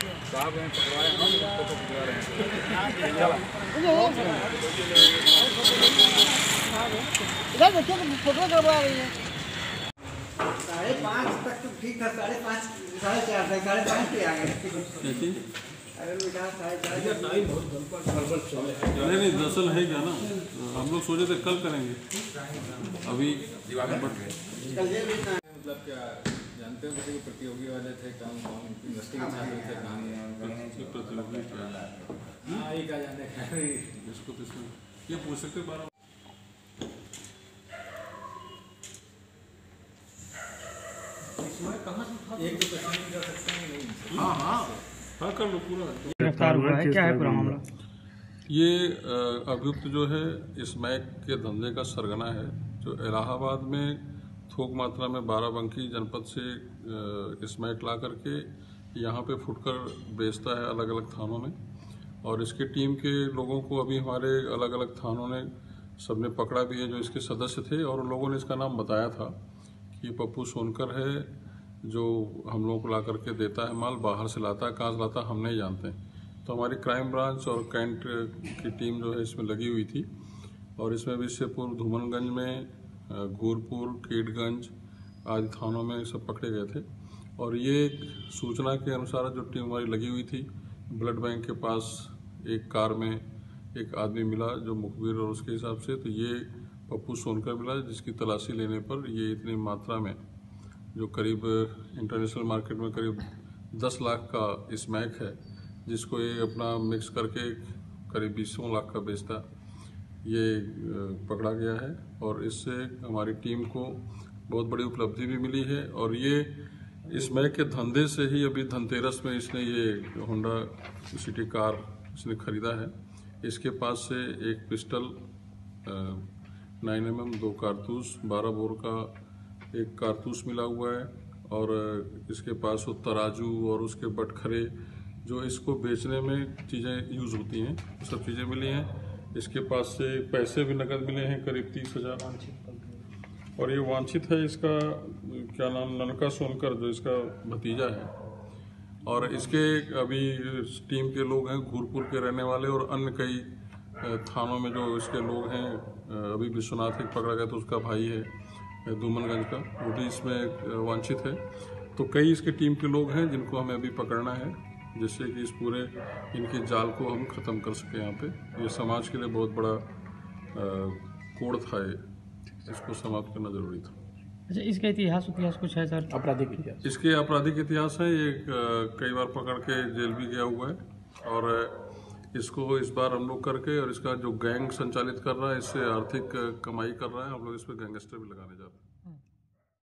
साहब हैं पकड़वाए हम उसको तो पकड़ा रहे हैं। इधर देखिए फोटो करवा रही है। 5:30 तक तो ठीक था, 5:30 4:30 तक 5:30 पे आ गए। अरे बेटा 4:30 टाइम बहुत गड़बड़ चल रहा है। नहीं दरअसल है क्या ना, हम लोग सोचे थे कल करेंगे, अभी मतलब क्या जानते हो कि प्रतियोगी वाले थे काम यूनिवर्सिटी के छात्र थे काम प्रतियोगी क्या हाँ ये क्या जाने इसको तो ये पूछ सकते 12 एक दो क्वेश्चन कर सकते हैं नहीं। हाँ कर लो पूरा। गिरफ्तार हुआ है, क्या है पूरा मामला? ये अभियुक्त जो है स्मैक के धंधे का सरगना है, जो इलाहाबाद में थोक मात्रा में बाराबंकी जनपद से स्मैक ला करके यहाँ पे फुटकर बेचता है अलग अलग थानों में। और इसके टीम के लोगों को अभी हमारे अलग अलग थानों ने सबने पकड़ा भी है जो इसके सदस्य थे, और उन लोगों ने इसका नाम बताया था कि पप्पू सोनकर है जो हम लोगों को ला करके देता है माल, बाहर से लाता है, कहाँ से लाता है हम नहीं जानते। तो हमारी क्राइम ब्रांच और कैंट की टीम जो है इसमें लगी हुई थी, और इसमें भी इससे पूर्व धूमनगंज में, घूरपुर, कीटगंज आदि थानों में सब पकड़े गए थे। और ये सूचना के अनुसार जो टीम हमारी लगी हुई थी, ब्लड बैंक के पास एक कार में एक आदमी मिला जो मुखबिर, और उसके हिसाब से तो ये पप्पू सोनकर मिला, जिसकी तलाशी लेने पर ये इतनी मात्रा में जो करीब इंटरनेशनल मार्केट में करीब 10 लाख का स्मैक है, जिसको ये अपना मिक्स करके करीब 20 लाख का बेचता, ये पकड़ा गया है। और इससे हमारी टीम को बहुत बड़ी उपलब्धि भी मिली है। और ये स्मैक के धंधे से ही अभी धनतेरस में इसने ये होंडा सिटी कार इसने खरीदा है। इसके पास से एक पिस्टल 9mm 2 कारतूस 12 बोर का एक कारतूस मिला हुआ है, और इसके पास वो तराजू और उसके बटखरे जो इसको बेचने में चीज़ें यूज़ होती हैं, सब चीज़ें मिली हैं। इसके पास से पैसे भी नकद मिले हैं करीब 30,000। और ये वांछित है, इसका क्या नाम, ननका सोनकर, जो इसका भतीजा है। और इसके अभी टीम के लोग हैं घूरपुर के रहने वाले, और अन्य कई थानों में जो इसके लोग हैं। अभी विश्वनाथ एक पकड़ा गया तो उसका भाई है धूमनगंज का, वो भी इसमें वांछित है। तो कई इसके टीम के लोग हैं जिनको हमें अभी पकड़ना है, जिससे कि इस पूरे इनके जाल को हम ख़त्म कर सकें। यहाँ पे ये समाज के लिए बहुत बड़ा कोड था, ये इसको समाप्त करना जरूरी था। अच्छा, इसका इतिहास कुछ है सर? आपराधिक इतिहास, इसके आपराधिक इतिहास है। ये कई बार पकड़ के जेल भी गया हुआ है, और इसको इस बार हम लोग करके, और इसका जो गैंग संचालित कर रहा है, इससे आर्थिक कमाई कर रहा है। हम लोग इस पर गैंगस्टर भी लगाने जा रहे हैं।